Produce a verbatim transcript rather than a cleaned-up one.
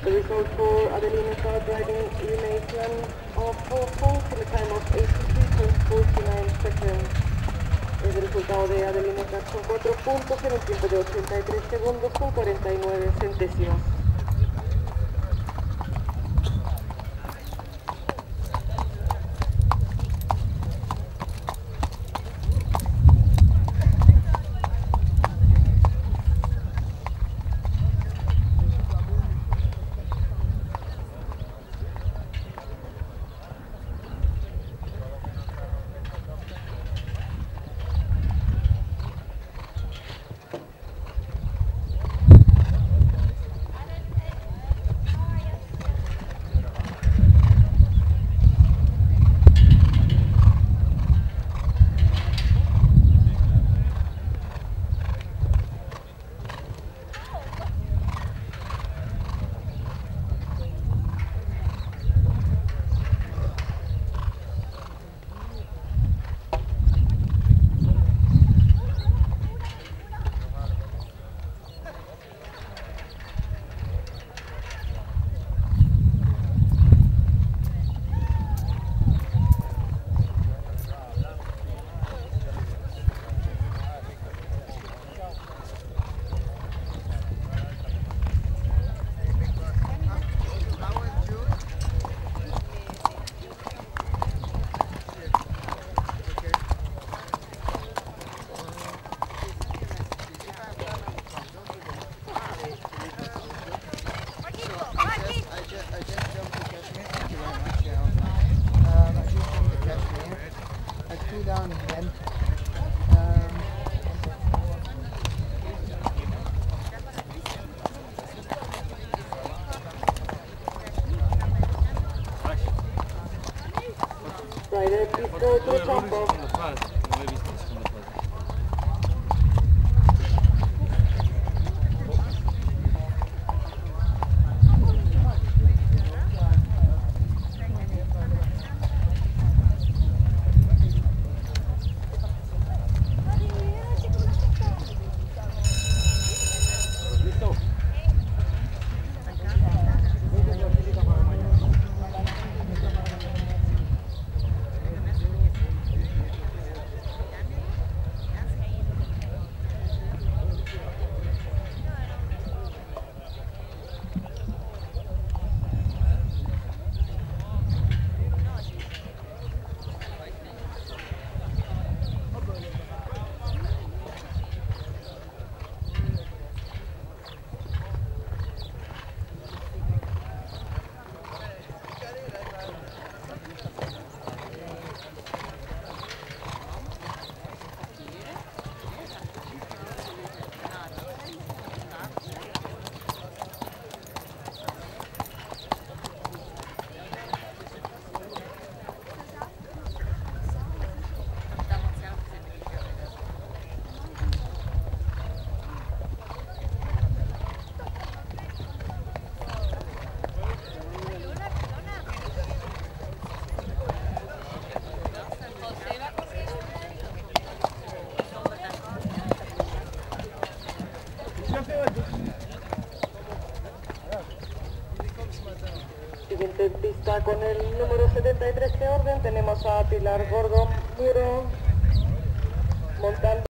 The result for Adelina car driving remains one of four points in a time of eighty-three point four nine seconds. El resultado de Adelina Car son cuatro puntos en un tiempo de ochenta y tres segundos con cuarenta y nueve centésimos. Down again. Um, Rider, please go to jump off. Siguiente pista con el número setenta y tres de orden, tenemos a Pilar Gordo Muro montando